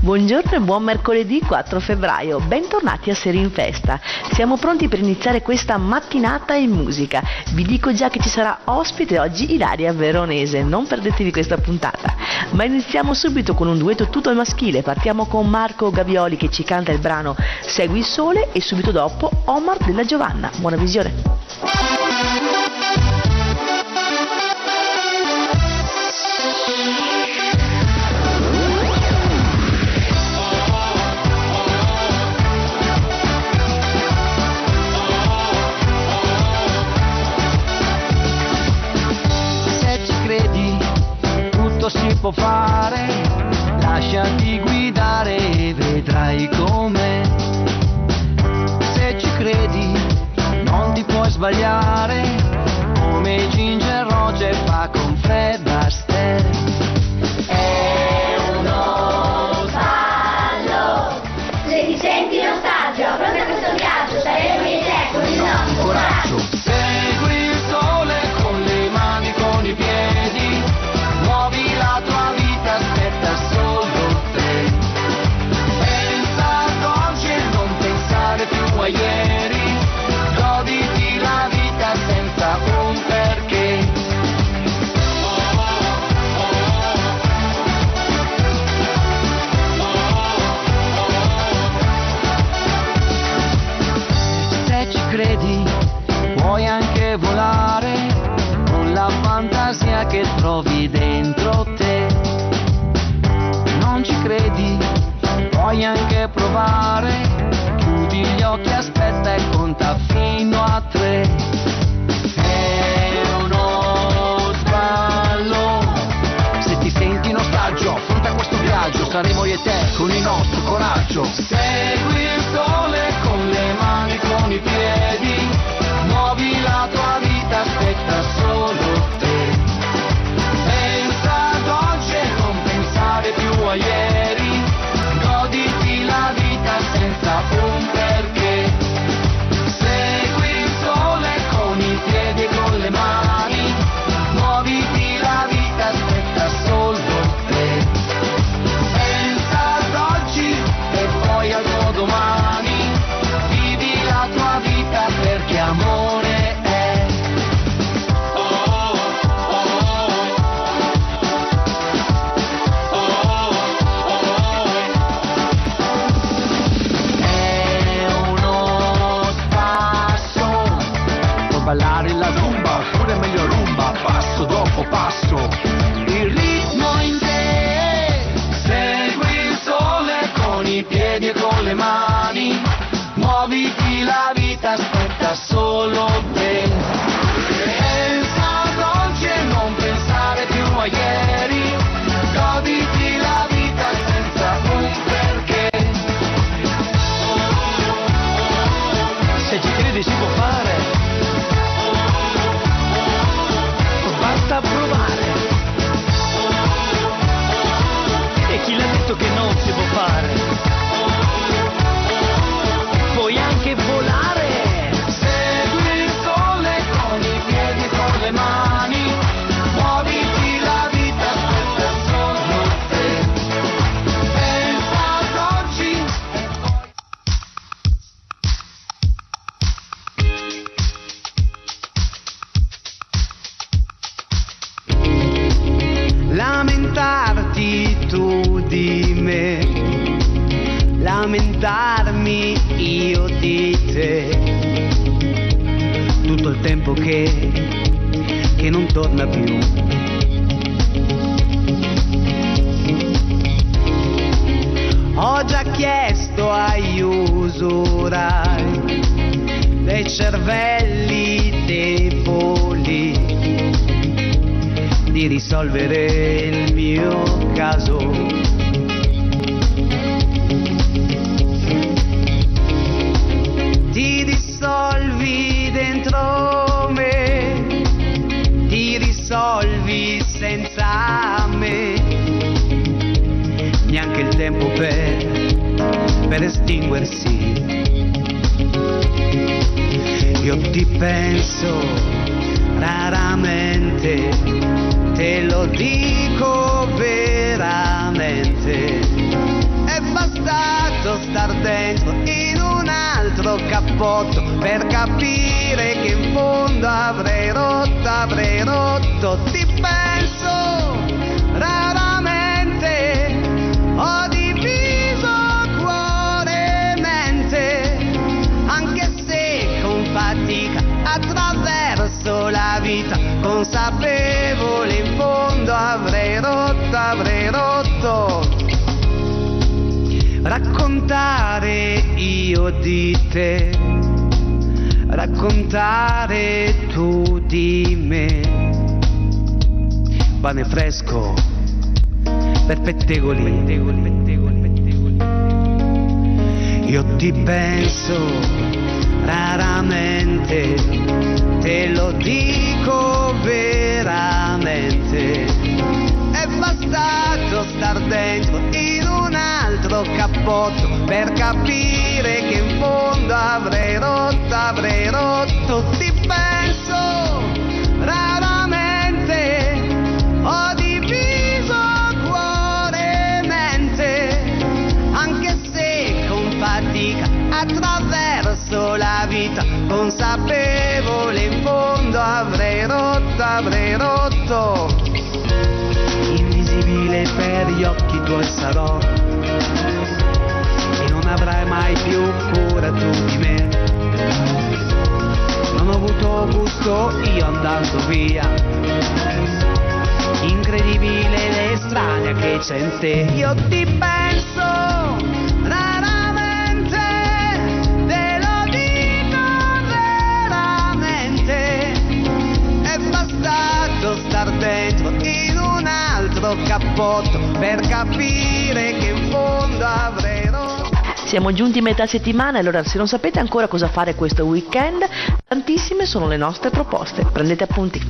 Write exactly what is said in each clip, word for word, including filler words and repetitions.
Buongiorno e buon mercoledì quattro febbraio, bentornati a Serie in Festa. Siamo pronti per iniziare questa mattinata in musica. Vi dico già che ci sarà ospite oggi Ilaria Veronese, non perdetevi questa puntata. Ma iniziamo subito con un duetto tutto al maschile. Partiamo con Marco Gavioli che ci canta il brano Segui il sole e subito dopo Omar della Giovanna. Buona visione. Si può fare, lasciati guidare e vedrai com'è. Se ci credi non ti puoi sbagliare, come Ginger Roger fa con Fred Astaire. È uno sballo, se ti senti in ostaggio, pronto a questo viaggio, saremo io e te con il nostro coraggio. Segui il sole con le mani, con i piedi, muovi la tua vita, aspetta solo te. Pensa ad oggi e non pensare più a ieri, goditi la vita senza un perché. Se ci credi puoi anche volare, con la fantasia che trovi dentro te. Non ci credi? Puoi anche provare, chiudi gli occhi, aspetta e conta fino a tre. È uno sballo, se ti senti in ostaggio, affronta questo viaggio, saremo io e te con il nostro coraggio. Segui il sole con le mani, con i piedi, muovi la tua vita, aspetta solo te. Pensa ad oggi e non pensare più a ieri, goditi la vita senza un perché. Segui il sole con i piedi e con le mani, muoviti la vita, aspetta solo te. Pensa ad oggi e poi al tuo domani, vivi la tua vita perché amore è. Ballare la rumba, oppure meglio rumba, passo dopo passo, il ritmo in te. Segui il sole con i piedi e con le mani, muoviti la vita, aspetta solo te. Pensa ad oggi e non pensare più a ieri, goditi la vita senza un perché. Se ci credi si può fare, basta provare. E chi l'ha detto che non si può fare? Puoi anche volare. Segui il sole con i piedi e con le mani, muoviti la vita, aspetta solo te. Pensa ad oggi e poi. Lamentarti tu di me, lamentarmi io di te, tutto il tempo che, che non torna più. Ho già chiesto agli usurai dei cervelli deboli di risolvere il mio caso. Ti dissolvi dentro me, ti risolvi senza me, neanche il tempo per, per estinguersi. Io ti penso raramente, te lo dico veramente, e È bastato star dentro in un altro cappotto per capire che in fondo avrei rotto, avrei rotto. Ti penso raramente, ho diviso cuore e mente, anche se con fatica attraverso la vita, consapevole in fondo avrei rotto, avrei rotto. Raccontare io di te, raccontare tu di me, pane fresco per pettegoli. Io ti penso raramente, te lo dico veramente. È bastato star dentro in un altro cappotto per capire che in fondo avrei rotto, avrei rotto. Ti penso raramente, ho diviso cuore e mente, anche se con fatica attraverso la vita, consapevole in fondo avrei rotto, avrei rotto. Invisibile per gli occhi tuoi sarò, e non avrai mai più cura tu di me. Non ho avuto gusto io andando via, incredibile l'estranea che c'è in te. Io ti penso raramente, te lo dico veramente. È bastato star dentro in un altro cappotto per capire che in fondo avrei rotto. Siamo giunti a metà settimana e allora, se non sapete ancora cosa fare questo weekend, tantissime sono le nostre proposte. Prendete appunti.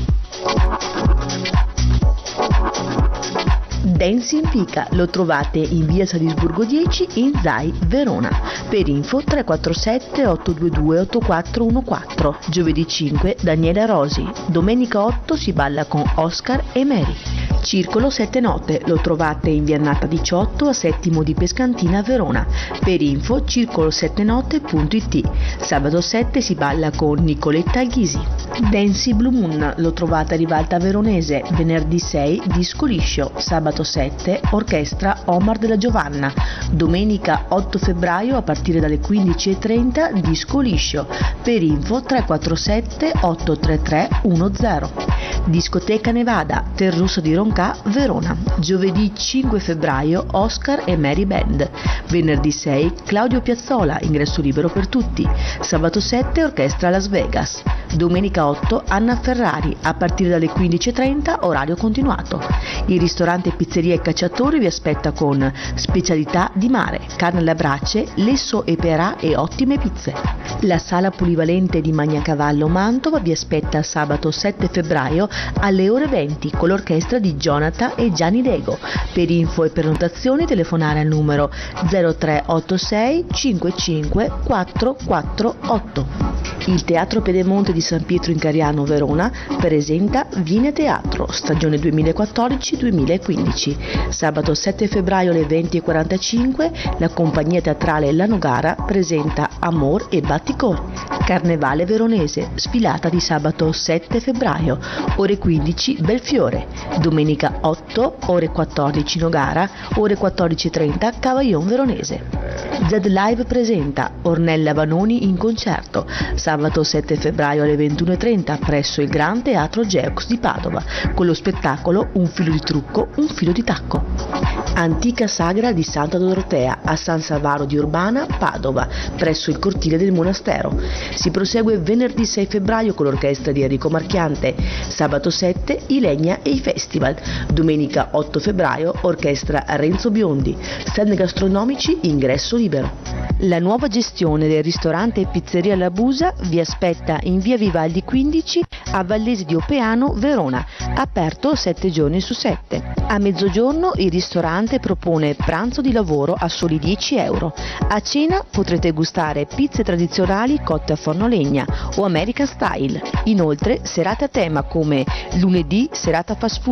Dancing Fica lo trovate in via Salisburgo dieci in Zai, Verona. Per info tre quattro sette otto due due otto quattro uno quattro. Giovedì cinque Daniela Rosi. Domenica otto si balla con Oscar e Mary. Circolo Sette Note lo trovate in via Nata diciotto a Settimo di Pescantina, Verona. Per info circolo sette note punto it. Sabato sette si balla con Nicoletta Ghisi. Dancy Blue Moon lo trovate a Rivalta Veronese. Venerdì sei Disco Liscio. Sabato sette Orchestra Omar della Giovanna. Domenica otto febbraio a partire dalle quindici e trenta Disco Liscio. Per info tre quattro sette otto tre tre uno zero. Discoteca Nevada, Terrusso di Ronca, Verona. Giovedì cinque febbraio Oscar e Mary Band. Venerdì sei Claudio Piazzola, ingresso libero per tutti. Sabato sette Orchestra Las Vegas. Domenica otto Anna Ferrari, a partire dalle quindici e trenta orario continuato. Il ristorante Pizzeria e Cacciatori vi aspetta con specialità di mare, carne alle brace, lesso e perà e ottime pizze. La sala polivalente di Magnacavallo Mantova vi aspetta sabato sette febbraio alle ore venti con l'orchestra di Jonathan e Gianni Lego. Per info e prenotazioni telefonare al numero zero tre otto sei cinque cinque quattro quattro otto. Il Teatro Pedemonte di San Pietro in Cariano, Verona, presenta Viene Teatro, stagione duemilaquattordici duemilaquindici. Sabato sette febbraio alle venti e quarantacinque la compagnia teatrale La Nogara presenta Amor e Batticor. Carnevale veronese, sfilata di sabato sette febbraio, ore quindici Belfiore. Domenica otto, ore quattordici Nogara, ore quattordici e trenta Cavaillon Veronese. Z Live presenta Ornella Vanoni in concerto, sabato sette febbraio alle ventuno e trenta presso il Gran Teatro Geux di Padova, con lo spettacolo Un filo di trucco, un filo di tacco. Antica sagra di Santa Dorotea a San Salvaro di Urbana, Padova, presso il cortile del monastero. Si prosegue venerdì sei febbraio con l'orchestra di Enrico Marchiante, sabato sette i Legna e i Festival, domenica otto febbraio orchestra Renzo Biondi, stand gastronomici ingresso libero. La nuova gestione del ristorante e pizzeria La Busa vi aspetta in via Vivaldi quindici a Vallese di Opeano, Verona, aperto sette giorni su sette. A mezzogiorno il ristorante propone pranzo di lavoro a soli dieci euro. A cena potrete gustare pizze tradizionali cotte a forno legna o American Style. Inoltre serate a tema come lunedì serata fast food,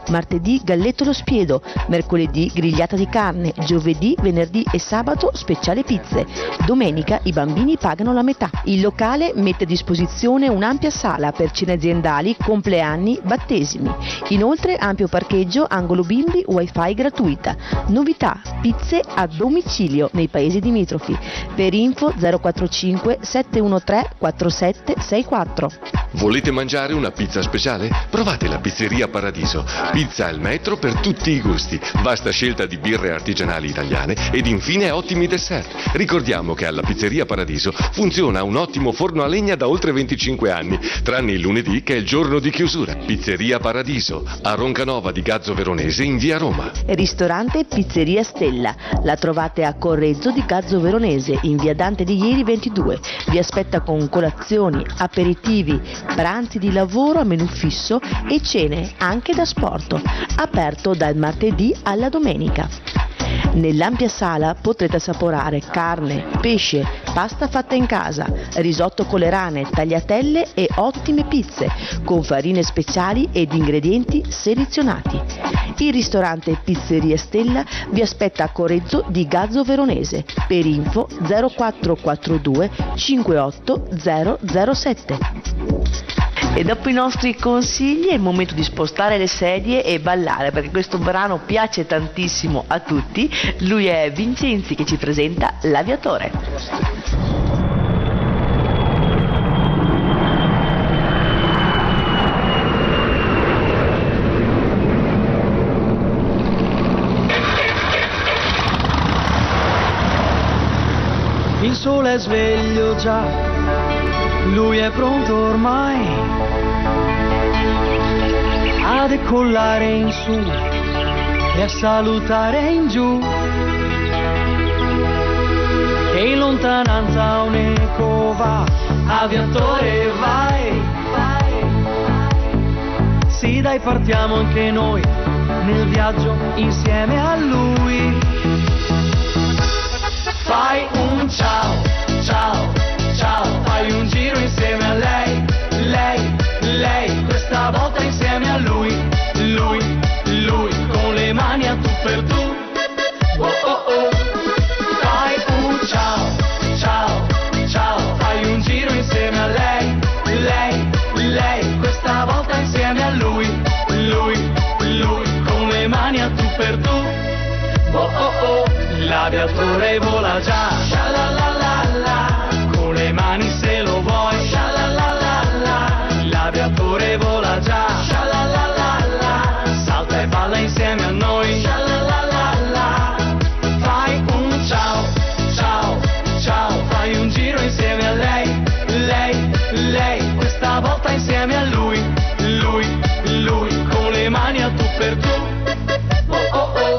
martedì galletto allo spiedo, mercoledì grigliata di carne, giovedì, venerdì e sabato speciale pizze, domenica i bambini pagano la metà. Il locale mette a disposizione un'ampia sala per cene aziendali, compleanni, battesimi. Inoltre ampio parcheggio, angolo bimbi, wifi gratuita. Novità, pizze a domicilio nei paesi limitrofi. Per info zero quattro cinque sette uno tre quattro sette sei quattro. Volete mangiare una pizza speciale? Provate la Pizzeria Paradiso. Pizza al metro per tutti i gusti. Vasta scelta di birre artigianali italiane ed infine ottimi dessert. Ricordiamo che alla Pizzeria Paradiso funziona un ottimo forno a legna da oltre venticinque anni, tranne il lunedì che è il giorno di chiusura. Pizzeria Paradiso, a Roncanova di Gazzo Veronese in via Roma. Ristorante Pizzeria Stella. La trovate a Correzzo di Gazzo Veronese in via Dante Alighieri ventidue. Vi aspetta con colazioni, aperitivi, pranzi di lavoro a menù fisso e cene anche da sport, aperto dal martedì alla domenica. Nell'ampia sala potrete assaporare carne, pesce, pasta fatta in casa, risotto con le rane, tagliatelle e ottime pizze, con farine speciali ed ingredienti selezionati. Il ristorante Pizzeria Stella vi aspetta a Correzzo di Gazzo Veronese. Per info zero quattro quattro due cinque otto zero zero sette. E dopo i nostri consigli è il momento di spostare le sedie e ballare, perché questo brano piace tantissimo a tutti. Lui è Vincenzi che ci presenta L'Aviatore. Il sole è sveglio già, lui è pronto ormai a decollare in su e a salutare in giù. E in lontananza un eco va, aviatore vai, vai. Sì dai, partiamo anche noi nel viaggio insieme a lui. Fai un ciao, ciao, ciao, fai un giro insieme a lei, lei, lei, questa volta insieme a lui, lui, lui, con le mani a tu per tu. Oh oh oh. Fai un ciao, ciao, ciao, fai un giro insieme a lei, lei, lei, questa volta insieme a lui, lui, lui, con le mani a tu per tu. Oh oh oh. L'aviatore vola già, sha la la la la, con le mani se lo vuoi, sha la la la la. L'aviatore vola già, sha la la la la, salta e balla insieme a noi, sha la la la la. Fai un ciao, ciao, ciao, fai un giro insieme a lei, lei, lei, questa volta insieme a lui, lui, lui, con le mani a tu per tu. Oh oh oh.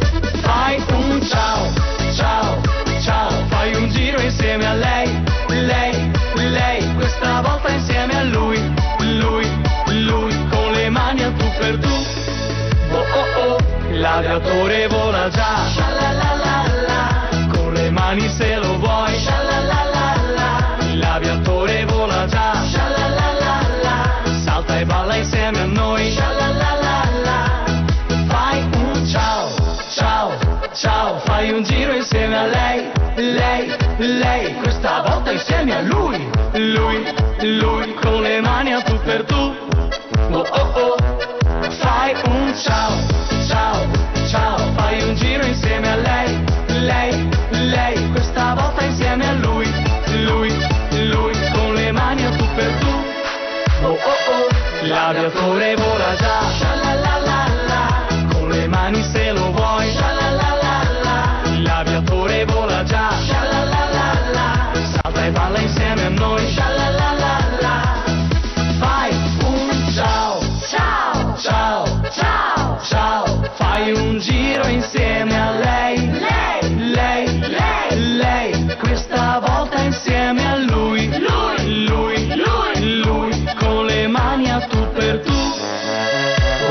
Fai un ciao, ciao, ciao, fai un giro insieme a lei, lei, lei, questa volta insieme a lui, lui, lui, con le mani a tu per tu. Oh oh oh, l'aviatore vola già, sha la la la la, con le mani se lo vuoi, sha la la la la. L'aviatore vola già, sha la la la la, salta e balla insieme a noi, sha la la la la. Fai un ciao, ciao, ciao, fai un giro insieme a lei, lei, lei, questa volta insieme a lui, lui, lui, con le mani a tu per tu. Oh oh oh. Fai un ciao, ciao, ciao, fai un giro insieme a lei, lei, lei, questa volta insieme a lui, lui, lui, con le mani a tu per tu. Oh oh oh. L'aviatore vola già, sha la la la la, con le mani se lo vuoi, sha la la la la. L'aviatore vola già, sha la la la la, salta e balla insieme a noi, sha la la la la. Fai un ciao, ciao, ciao, ciao, ciao, fai un giro insieme a lei, lei, lei, lei, lei, questa volta insieme a lui, lui, lui, lui, lui, con le mani a tu per tu. Oh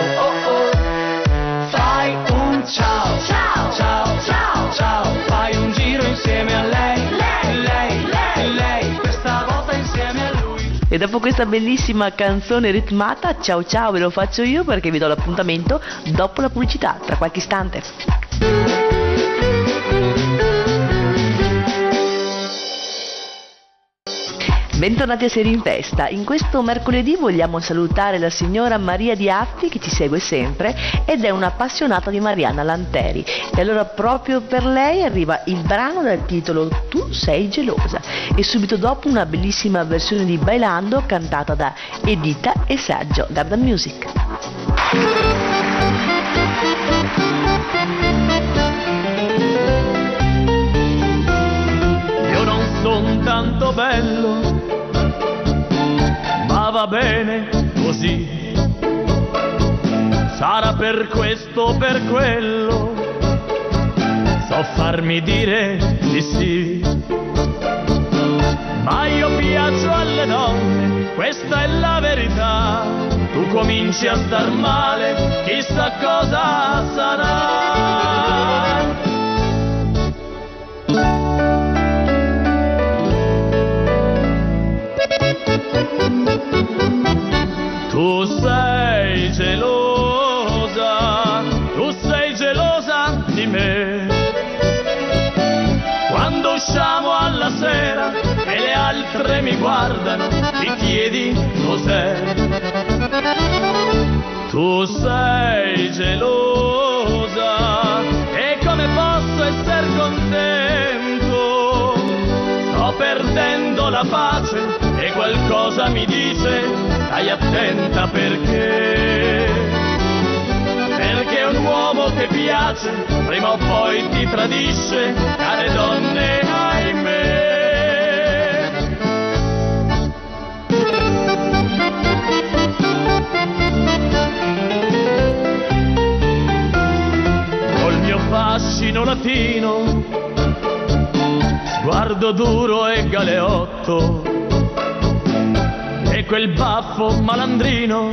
E dopo questa bellissima canzone ritmata, ciao ciao, ve lo faccio io perché vi do l'appuntamento dopo la pubblicità, tra qualche istante. Bentornati a Seri in Festa. In questo mercoledì vogliamo salutare la signora Maria Di Atti che ci segue sempre ed è un'appassionata di Mariana Lanteri. E allora proprio per lei arriva il brano dal titolo Tu sei gelosa e subito dopo una bellissima versione di Bailando cantata da Edita e Sergio Garda Music. Io non son tanto bello, ma va bene così. Sarà per questo o per quello, so farmi dire di sì. Ma io piaccio alle donne, questa è la verità. Tu cominci a star male, chissà cosa sarà. Tu sei gelosa, tu sei gelosa di me. Quando usciamo alla sera e le altre mi guardano, ti chiedi cos'è. Tu sei gelosa e come posso essere contento? Sto perdendo la pace e qualcosa mi dice stai attenta perché. Perché un uomo che piace prima o poi ti tradisce, care donne, ahimè. Col mio fascino latino, sguardo duro e galeotto, e quel baffo malandrino,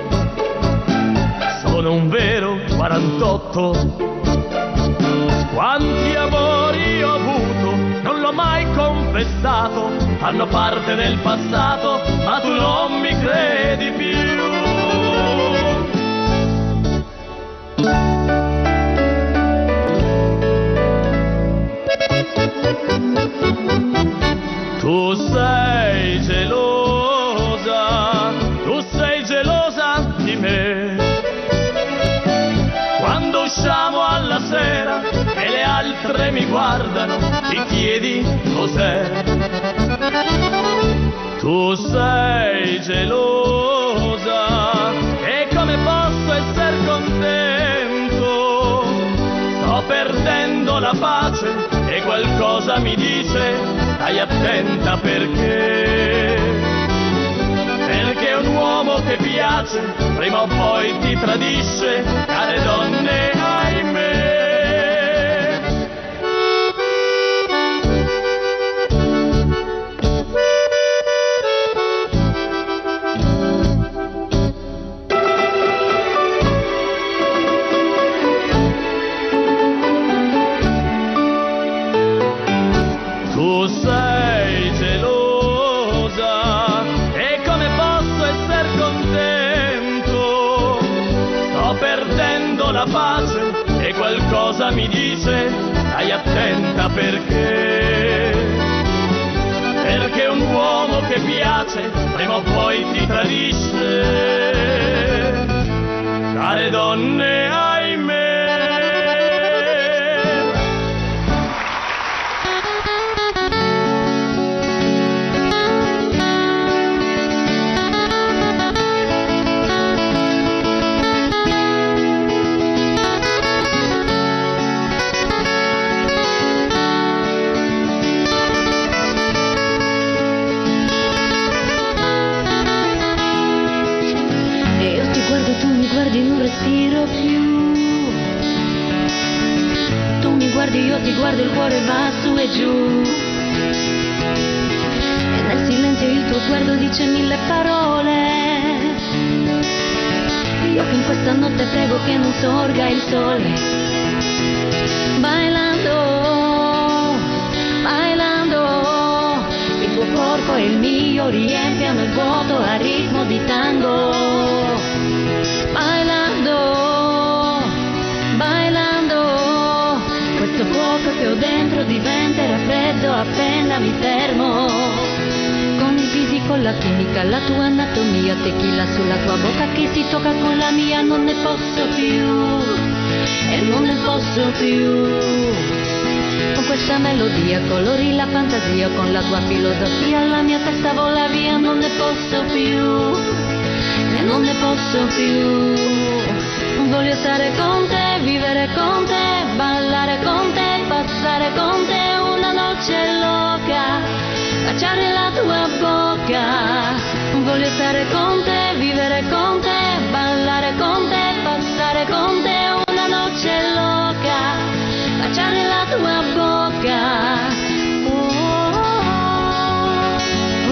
sono un vero quarantotto. Quanti amori ho avuto, non l'ho mai confessato, fanno parte del passato, ma tu non mi credi più. Tu sei gelosa, tu sei gelosa di me. Quando usciamo alla sera e le altre mi guardano, ti chiedi cos'è. Tu sei gelosa e come posso essere contento? Sto perdendo la pace e qualcosa mi dice stai attenta perché. Perché un uomo che piace prima o poi ti tradisce, care donne, ahimè. Tu sei gelosa e come posso essere contento? Sto perdendo la pace e qualcosa mi dice stai attenta perché. Perché un uomo che piace prima o poi ti tradisce, care donne, ahimè. Non respiro più, tu mi guardi, io ti guardo, il cuore va su e giù, e nel silenzio il tuo sguardo dice mille parole. Io che in questa notte prego che non sorga il sole, bailando, bailando, il tuo corpo e il mio riempiano il vuoto. ho dentro diventerà freddo appena mi fermo. Con il fisico, la chimica, la tua anatomia, tequila sulla tua bocca che si tocca con la mia, non ne posso più. E non ne posso più. Con questa melodia colori la fantasia, con la tua filosofia la mia testa vola via, non ne posso più. E non ne posso più. Voglio stare con te, vivere con te, ballare con te, passare con te una noce loca, baciare la tua bocca. Voglio stare con te, vivere con te, ballare con te, passare con te una noce loca, baciare la tua bocca. Oh, oh,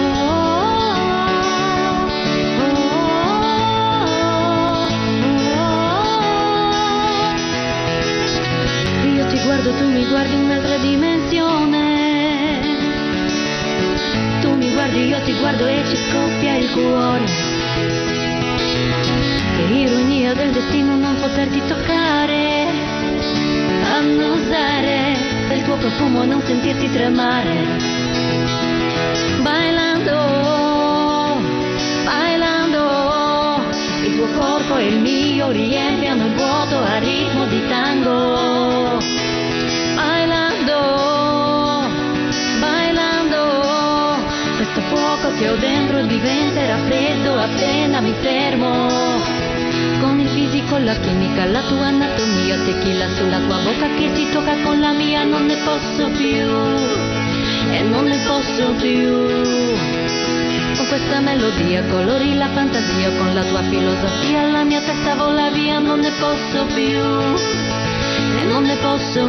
oh, oh. Io ti guardo, tu mi guardi in un'altra dimensione. Tu mi guardi, io ti guardo e ci scoppia il cuore. Che ironia del destino non poterti toccare, annusare del tuo profumo e non sentirti tremare. Bailando, bailando, il tuo corpo e il mio riempiano il vuoto a ritmo di tango. Bailando, bailando, questo fuoco che ho dentro diventerà freddo appena mi fermo. Con il fisico, la chimica, la tua anatomia, tequila sulla tua bocca che si tocca con la mia, non ne posso più. E non ne posso più. Con questa melodia colori la fantasia, con la tua filosofia la mia testa vola via, non ne posso più. E non ne posso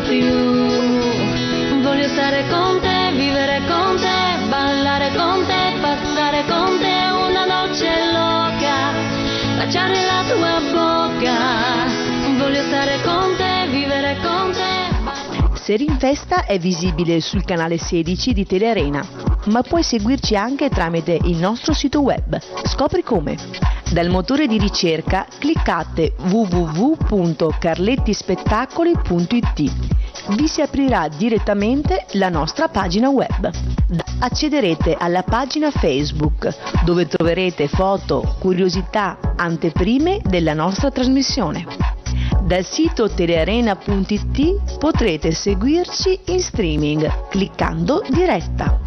più. Voglio stare con te, vivere con te, ballare con te, passare con te una noce loca, baciare la tua bocca. Voglio stare con te, vivere con te. Seri in Festa è visibile sul canale sedici di Telearena, ma puoi seguirci anche tramite il nostro sito web. Scopri come. Dal motore di ricerca cliccate w w w punto carlettispettacoli punto i t. Vi si aprirà direttamente la nostra pagina web. Accederete alla pagina Facebook, dove troverete foto, curiosità, anteprime della nostra trasmissione. Dal sito telearena punto i t potrete seguirci in streaming cliccando diretta.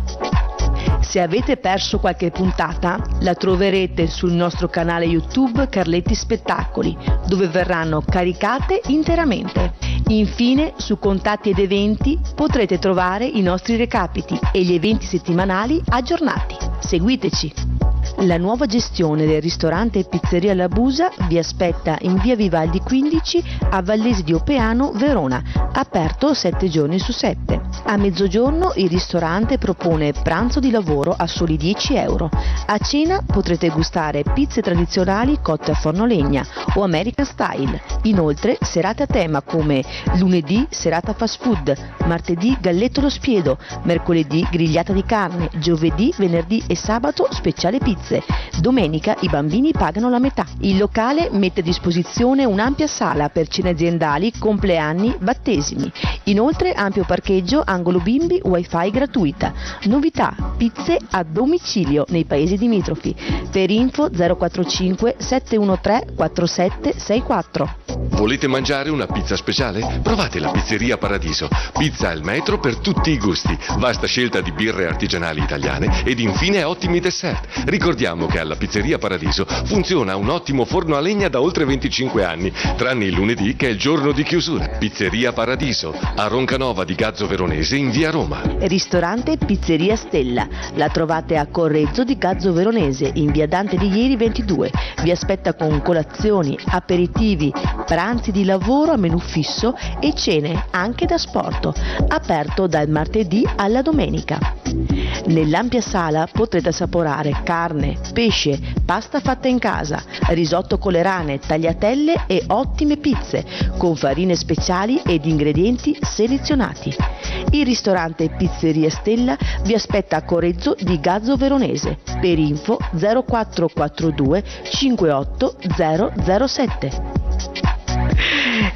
Se avete perso qualche puntata, la troverete sul nostro canale YouTube Carletti Spettacoli, dove verranno caricate interamente. Infine, su Contatti ed Eventi potrete trovare i nostri recapiti e gli eventi settimanali aggiornati. Seguiteci! La nuova gestione del ristorante e pizzeria La Busa vi aspetta in via Vivaldi quindici a Vallese di Opeano, Verona, aperto sette giorni su sette. A mezzogiorno il ristorante propone pranzo di lavoro a soli dieci euro. A cena potrete gustare pizze tradizionali cotte a forno legna o American Style. Inoltre serate a tema come lunedì serata fast food, martedì galletto allo spiedo, mercoledì grigliata di carne, giovedì, venerdì e sabato speciale pizze. Domenica i bambini pagano la metà. Il locale mette a disposizione un'ampia sala per cene aziendali, compleanni, battesimi. Inoltre ampio parcheggio, angolo bimbi, wifi gratuita. Novità, pizze a domicilio nei paesi limitrofi. Per info zero quattro cinque sette uno tre quattro sette sei quattro. Volete mangiare una pizza speciale? Provate la Pizzeria Paradiso. Pizza al metro per tutti i gusti. Vasta scelta di birre artigianali italiane ed infine ottimi dessert. Ricordiamo che alla Pizzeria Paradiso funziona un ottimo forno a legna da oltre venticinque anni, tranne il lunedì che è il giorno di chiusura. Pizzeria Paradiso, a Roncanova di Gazzo Veronese in via Roma. Ristorante Pizzeria Stella. La trovate a Correzzo di Gazzo Veronese in via Dante Alighieri ventidue. Vi aspetta con colazioni, aperitivi, pranzi di lavoro a menù fisso e cene anche da sport, aperto dal martedì alla domenica. Nell'ampia sala potrete assaporare carne, pesce, pasta fatta in casa, risotto con le rane, tagliatelle e ottime pizze con farine speciali ed ingredienti selezionati. Il ristorante Pizzeria Stella vi aspetta a Correzzo di Gazzo Veronese. Per info zero quattro quattro due cinque otto zero zero sette.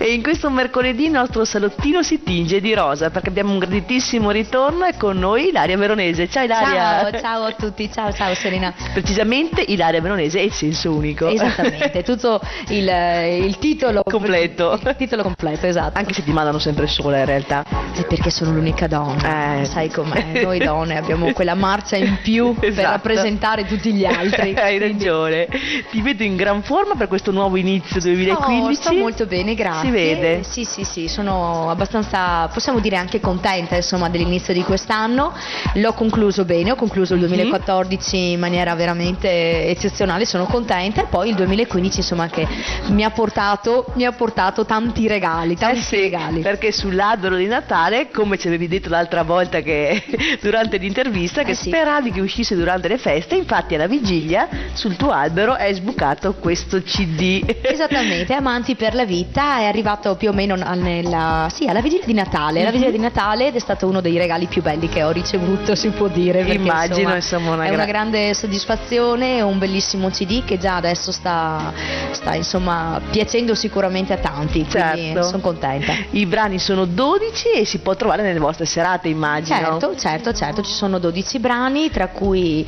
E in questo mercoledì il nostro salottino si tinge di rosa perché abbiamo un graditissimo ritorno e con noi Ilaria Veronese. Ciao Ilaria. Ciao, ciao a tutti, ciao, ciao Serena. Precisamente Ilaria Veronese è il senso unico. Esattamente, tutto il, il titolo completo. Il titolo completo, esatto. Anche se ti mandano sempre sola in realtà. È perché sono l'unica donna, eh. sai com'è, noi donne abbiamo quella marcia in più esatto. per rappresentare tutti gli altri. Hai quindi... ragione. Ti vedo in gran forma per questo nuovo inizio duemilaquindici. Oh, sto molto bene, grazie. Si vede? Sì, sì, sì, sono abbastanza, possiamo dire anche contenta insomma dell'inizio di quest'anno. L'ho concluso bene, ho concluso il duemilaquattordici in maniera veramente eccezionale, sono contenta, e poi il duemilaquindici insomma che mi ha portato, mi ha portato tanti regali, tanti eh sì, regali. Perché sull'albero di Natale, come ci avevi detto l'altra volta che durante l'intervista, che eh sì. speravi che uscisse durante le feste, infatti alla vigilia sul tuo albero è sbucato questo C D. Esattamente, Amanti per la vita è arrivato più o meno nella, sì, alla vigilia di Natale, mm-hmm. la vigilia di Natale, ed è stato uno dei regali più belli che ho ricevuto, si può dire. Perché, immagino, insomma, insomma, una è gra- una grande soddisfazione, un bellissimo C D che già adesso sta, sta insomma piacendo sicuramente a tanti, certo. quindi sono contenta. I brani sono dodici e si può trovare nelle vostre serate, immagino. Certo, certo, certo, ci sono dodici brani, tra cui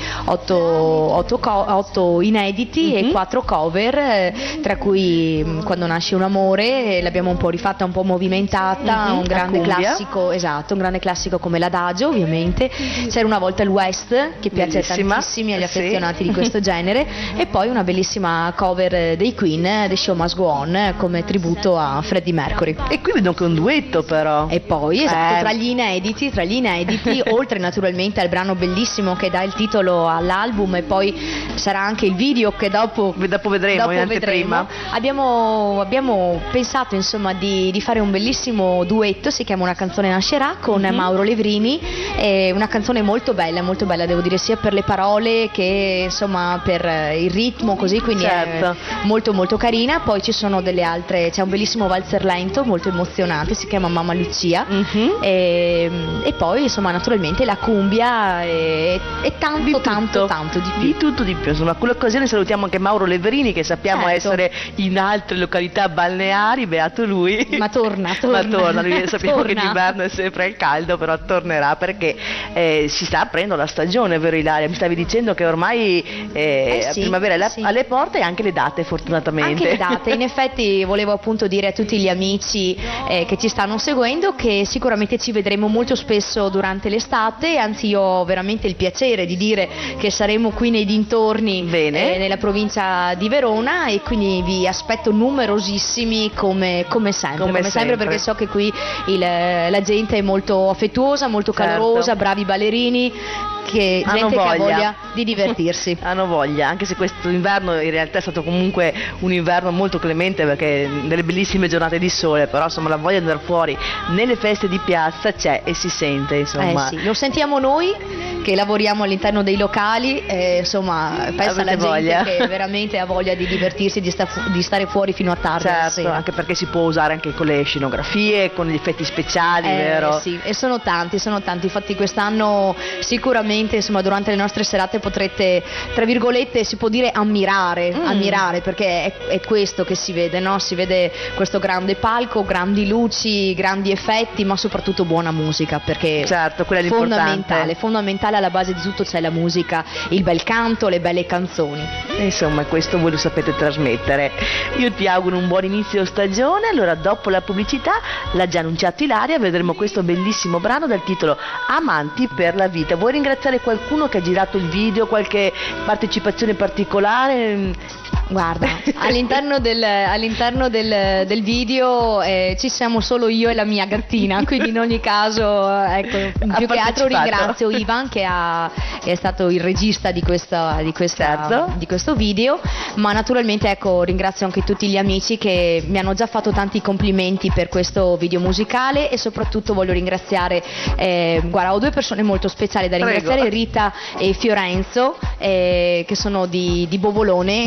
otto inediti mm-hmm. e quattro cover, eh, tra cui Quando nasce un amore, l'abbiamo un po' rifatta, un po' movimentata, mm-hmm. un grande classico, esatto, un grande classico come l'Adagio, ovviamente. C'era una volta il West, che piace bellissima. tantissimi agli affezionati sì. di questo genere, e poi una bellissima cover dei Queen, The Show Must Go On, come tributo a Freddie Mercury. E qui vedo che è un duetto però. E poi, esatto, eh. tra gli inediti, tra gli inediti, oltre naturalmente al brano bellissimo che dà il titolo all'album, e poi sarà anche il video che dopo, dopo vedremo, dopo vedremo. Abbiamo, abbiamo pensato insomma di, di fare un bellissimo duetto, si chiama Una canzone nascerà, con mm-hmm. Mauro Levrini, è una canzone molto bella, molto bella devo dire, sia per le parole che insomma per il ritmo, così, quindi certo. è molto molto carina. Poi ci sono delle altre, c'è un bellissimo valzer lento molto emozionante, si chiama Mamma Lucia, mm-hmm. e, e poi insomma naturalmente la cumbia e, e tanto di tanto tanto di più di tutto di più. Insomma, con l'occasione salutiamo anche Mauro Leverini, che sappiamo certo. essere in altre località balneari, beato lui. Ma torna, torna. Ma torna, lui, sappiamo torna. che d'inverno è sempre al caldo, però tornerà perché eh, si sta aprendo la stagione, vero Ilaria? Mi stavi dicendo che ormai eh, eh sì, la primavera è alla, sì. alle porte, e anche le date fortunatamente. Anche le date, in effetti volevo appunto dire a tutti gli amici eh, che ci stanno seguendo che sicuramente ci vedremo molto spesso durante l'estate, anzi io ho veramente il piacere di dire che saremo qui nei dintorni, Bene. Eh, nella provincia di Verona, e quindi vi aspetto numerosissimi come, come sempre, come, come sempre, sempre perché so che qui il, la gente è molto affettuosa, molto certo. calorosa, bravi ballerini, che hanno gente voglia. che ha voglia di divertirsi. Hanno voglia, anche se questo inverno in realtà è stato comunque un inverno molto clemente, perché delle bellissime giornate di sole, però insomma la voglia di andare fuori nelle feste di piazza c'è e si sente, insomma. Eh sì, lo sentiamo noi che lavoriamo all'interno dei locali, eh, insomma pensa alla gente voglia. che veramente ha voglia di divertirsi, di, sta fu- di stare fuori fino a tardi alla certo, sera. anche perché si può usare anche con le scenografie, con gli effetti speciali, Eh, vero? sì, e sono tanti, sono tanti, infatti quest'anno sicuramente insomma durante le nostre serate potrete, tra virgolette, si può dire ammirare, Mm. ammirare, perché è, è questo che si vede, no? Si vede questo grande palco, grandi luci, grandi effetti, ma soprattutto buona musica, perché Certo, quella è l'importante. fondamentale, fondamentale, alla base di tutto c'è la musica, il bel canto, le belle canzoni. E insomma, questo voi lo sapete trasmettere. Io ti auguro un buon inizio stagione. Allora, dopo la pubblicità, l'ha già annunciato Ilaria, vedremo questo bellissimo brano dal titolo Amanti per la vita. Vuoi ringraziare qualcuno che ha girato il video, qualche partecipazione particolare? Guarda, all'interno del, all'interno del, del video eh, ci siamo solo io e la mia gattina, quindi in ogni caso ecco, Ha più che altro partecipato. ringrazio Ivan che ha, è stato il regista di, questa, di, questa, Certo. di questo video, ma naturalmente ecco, ringrazio anche tutti gli amici che mi hanno già fatto tanti complimenti per questo video musicale, e soprattutto voglio ringraziare, eh, guarda, ho due persone molto speciali da ringraziare, Prego. Rita e Fiorenzo, eh, che sono di, di Bovolone, insomma, qui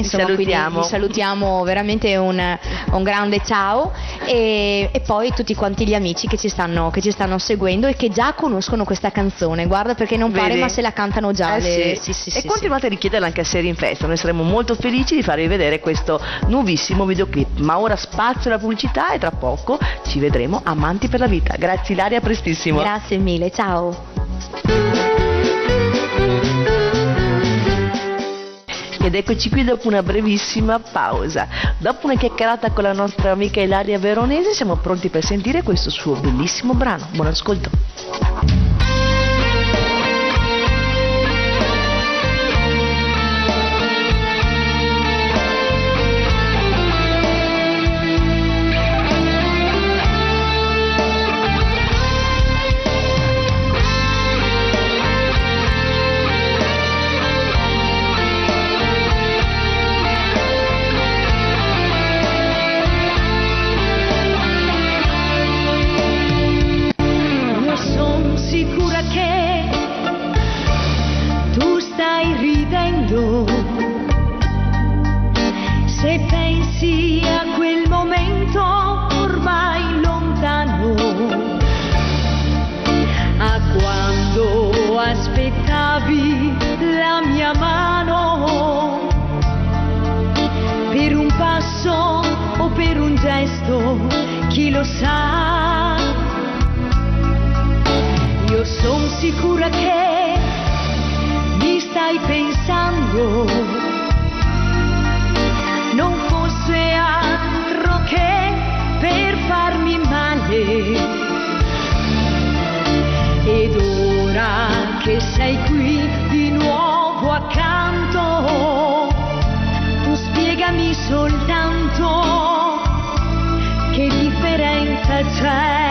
salutiamo. Vi salutiamo veramente un, un grande ciao e, e poi tutti quanti gli amici che ci, stanno, che ci stanno seguendo e che già conoscono questa canzone. Guarda, perché non pare, Vedi? ma se la cantano già. Eh le... sì. Sì, sì, e sì, continuate sì. a richiederla anche a Serie in Festa, noi saremo molto felici di farvi vedere questo nuovissimo videoclip. Ma ora spazio alla pubblicità e tra poco ci vedremo amanti per la vita. Grazie Ilaria, a prestissimo. Grazie mille, ciao. Ed eccoci qui dopo una brevissima pausa. Dopo una chiacchierata con la nostra amica Ilaria Veronese siamo pronti per sentire questo suo bellissimo brano. Buon ascolto. Se pensi a quel momento ormai lontano, a quando aspettavi la mia mano, per un passo o per un gesto, chi lo sa, io son sicura che mi stai pensando. Non fosse altro che per farmi male. Ed ora che sei qui di nuovo accanto, tu spiegami soltanto che differenza c'è.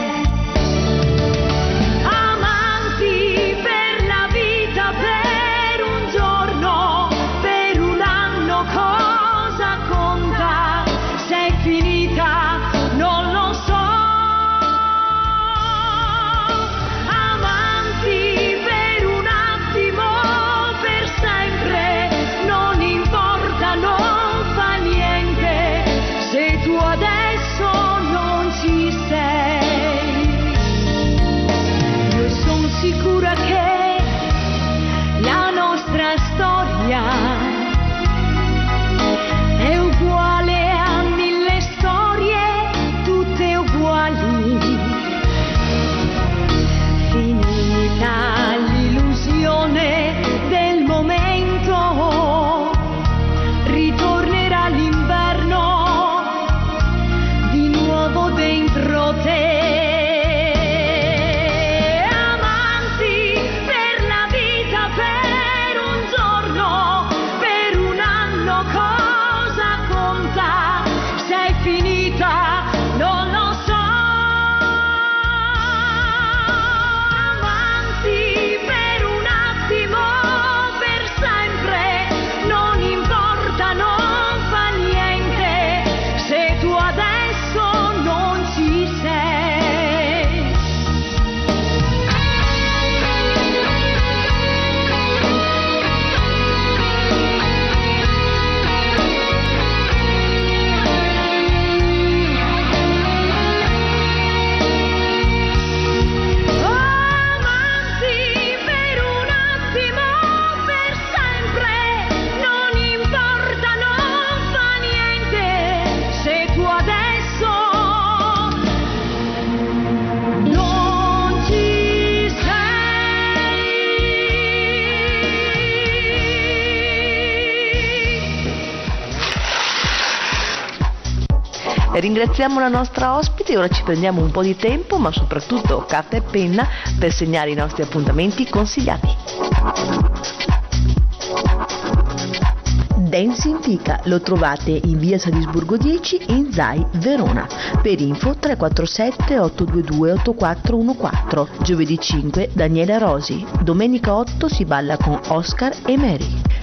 Sicura che la nostra storia è uguale a mille storie, tutte uguali. Finita l'illusione del momento, ritornerà l'inverno di nuovo dentro te. Ringraziamo la nostra ospite e ora ci prendiamo un po' di tempo, ma soprattutto carta e penna per segnare i nostri appuntamenti consigliati. Dancing Fica lo trovate in via Salisburgo dieci in Zai, Verona. Per info tre quattro sette otto due due otto quattro uno quattro. Giovedì cinque Daniela Rosi. Domenica otto si balla con Oscar e Mary.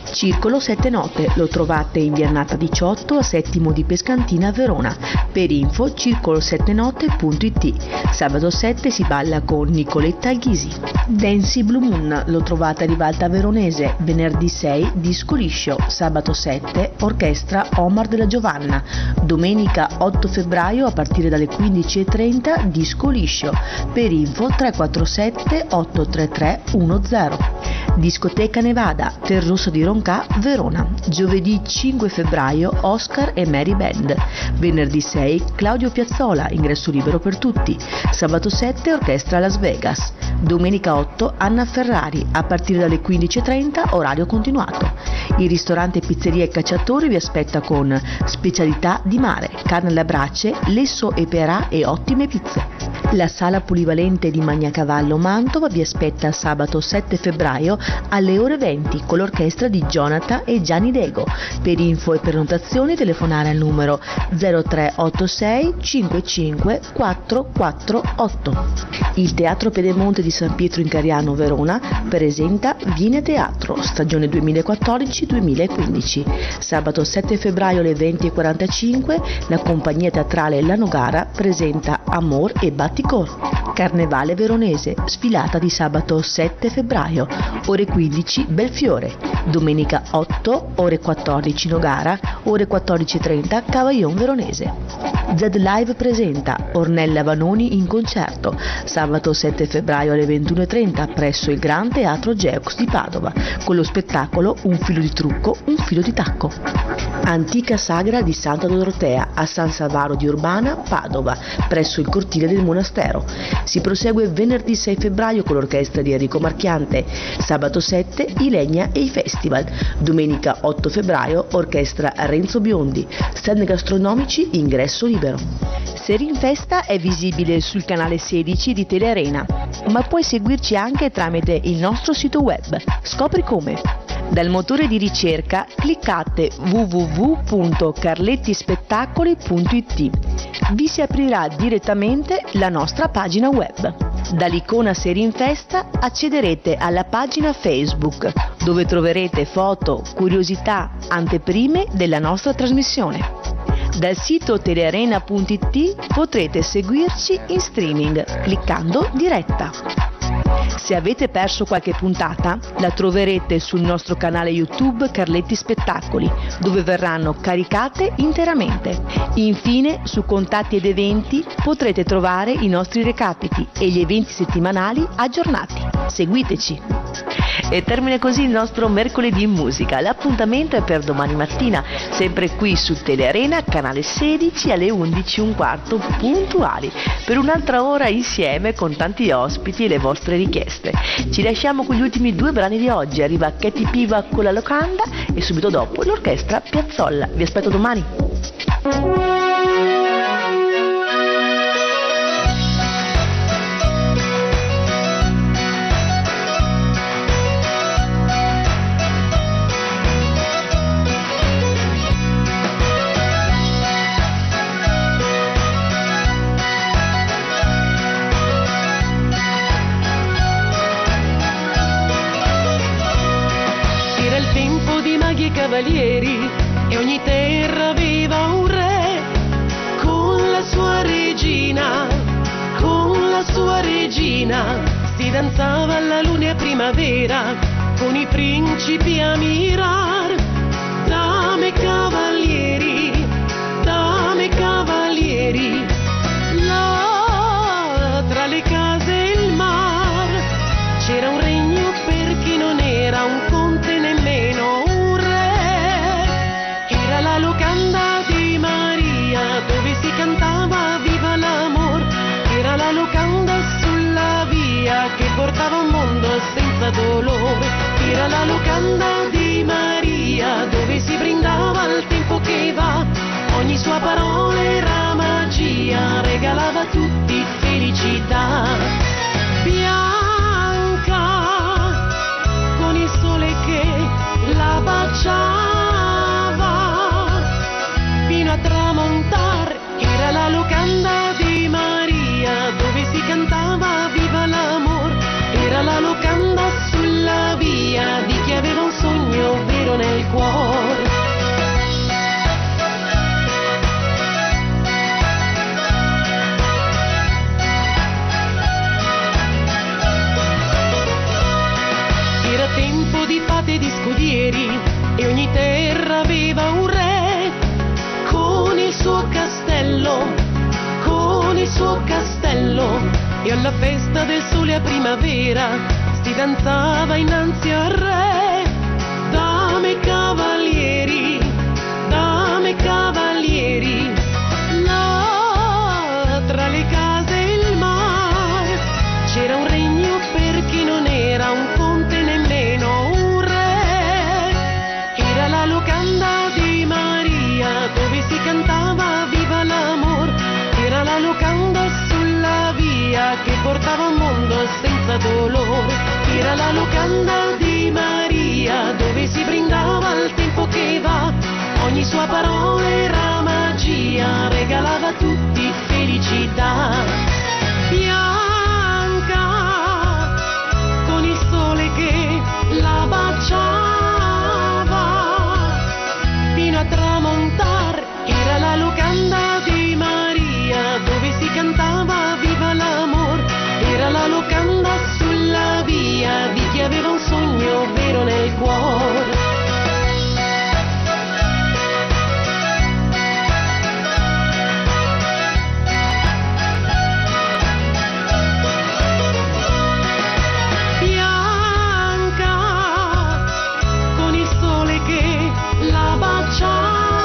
Circolo Sette Note, lo trovate in via Nata diciotto a Settimo di Pescantina, Verona. Per info circolo sette note punto it. Sabato sette si balla con Nicoletta Ghisi. Dancy Blue Moon, lo trovate a Rivalta Veronese. Venerdì sei disco liscio. Sabato sette orchestra Omar della Giovanna. Domenica otto febbraio a partire dalle quindici e trenta disco liscio. Per info tre quattro sette otto tre tre uno zero. Discoteca Nevada, Terrosso di Ronca, Verona. Giovedì cinque febbraio Oscar e Mary Band. Venerdì sei Claudio Piazzola, ingresso libero per tutti. Sabato sette orchestra Las Vegas. Domenica otto Anna Ferrari, a partire dalle quindici e trenta orario continuato. Il ristorante Pizzeria e Cacciatori vi aspetta con specialità di mare, carne alle braccia, lesso e perà e ottime pizze. La sala polivalente di Magnacavallo Mantova vi aspetta sabato sette febbraio alle ore venti con l'orchestra di Jonathan e Gianni Dego. Per info e prenotazioni telefonare al numero zero tre otto sei cinque cinque quattro quattro otto. Il Teatro Pedemonte di San Pietro in Cariano, Verona presenta Viene Teatro, stagione duemilaquattordici duemilaquindici. Sabato sette febbraio alle venti e quarantacinque la compagnia teatrale La Nogara presenta Amor e Batticor. Carnevale Veronese, sfilata di sabato sette febbraio, ore quindici Belfiore. Domenica otto, ore quattordici Nogara, ore quattordici e trenta Cavaillon Veronese. Z Live presenta Ornella Vanoni in concerto, sabato sette febbraio alle ventuno e trenta presso il Gran Teatro Geux di Padova, con lo spettacolo Un filo di trucco, un filo di tacco. Antica sagra di Santa Dorotea a San Salvaro di Urbana, Padova, presso il cortile del monastero. Si prosegue venerdì sei febbraio con l'orchestra di Enrico Marchiante, sabato sette i Legna e i Festival, domenica otto febbraio orchestra Renzo Biondi, stand gastronomici ingresso libero. Serie in Festa è visibile sul canale sedici di Telearena, ma puoi seguirci anche tramite il nostro sito web. Scopri come! Dal motore di ricerca cliccate w w w punto carlettispettacoli punto it. Vi si aprirà direttamente la nostra pagina web. Dall'icona Serie in Festa accederete alla pagina Facebook, dove troverete foto, curiosità, anteprime della nostra trasmissione. Dal sito telearena punto it potrete seguirci in streaming cliccando diretta. Se avete perso qualche puntata, la troverete sul nostro canale YouTube Carletti Spettacoli, dove verranno caricate interamente. Infine, su Contatti ed Eventi potrete trovare i nostri recapiti e gli eventi settimanali aggiornati. Seguiteci! E termina così il nostro Mercoledì in Musica. L'appuntamento è per domani mattina, sempre qui su Telearena, canale sedici alle undici e un quarto puntuali, per un'altra ora insieme con tanti ospiti e le vostre richieste. Ci lasciamo con gli ultimi due brani di oggi. Arriva Katy Piva con La Locanda e subito dopo l'orchestra Piazzolla. Vi aspetto domani. Cavalieri e ogni terra aveva un re con la sua regina, con la sua regina si danzava alla luna primavera con i principi a mirar. Dame cavalieri, dame cavalieri, là tra le case e il mar c'era un regno per chi non era un conte nemmeno la locanda di Maria dove si cantava viva l'amor, era la locanda sulla via che portava un mondo senza dolore, era la locanda di Maria dove si brindava al tempo che va, ogni sua parola era magia, regalava a tutti felicità. Bianca con il sole che la baciava fino a tramontare, era la locanda di Maria dove si cantava viva l'amor, era la locanda sulla via di chi aveva un sogno vero nel bello con il suo castello, e alla festa del sole a primavera si danzava innanzi al re. Dame e cavalieri, dame e cavalieri, là tra le case e il mare c'era un regno per chi non era un conte nemmeno un re. Era la locanda di Maria dove si cantava viva l'amor, era la locanda sulla via che portava un mondo senza dolore. Era la locanda di Maria dove si brindava al tempo che va, ogni sua parola era magia, regalava a tutti felicità. Bianca con il sole che la baciava fino a tramontare, era la locanda di Maria dove si cantava viva l'amor, era la locanda sulla via di chi aveva un sogno vero nel cuore. Bianca con il sole che la baciava.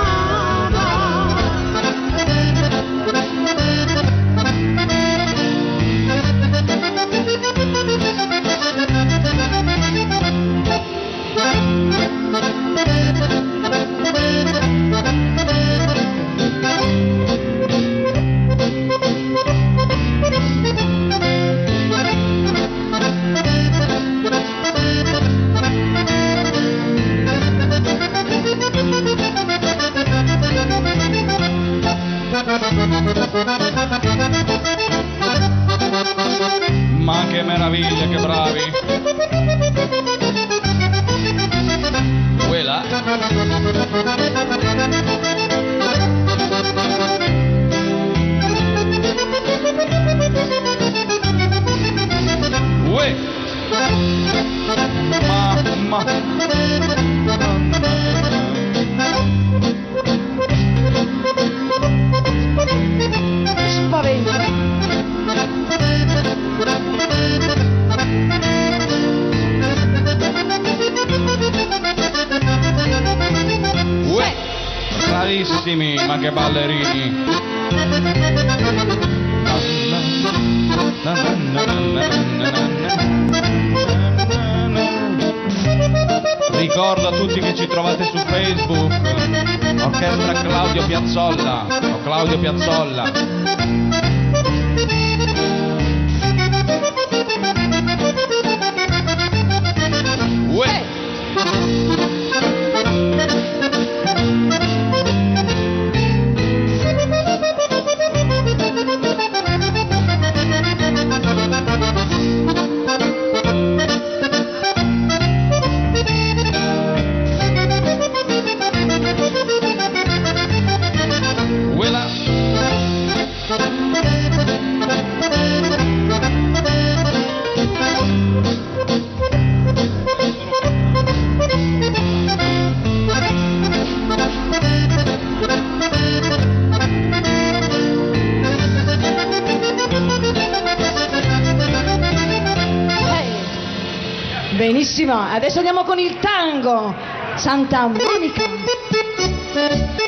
Ma che meraviglia, che bravi! Quella? Uè! Ma, ma... Spaventa. Uè! Bravissimi, ma che ballerini! Ricordo a tutti che ci trovate su Facebook, Orchestra Claudio Piazzolla o Claudio Piazzolla. Uè! Benissimo, adesso andiamo con il tango Santa Monica.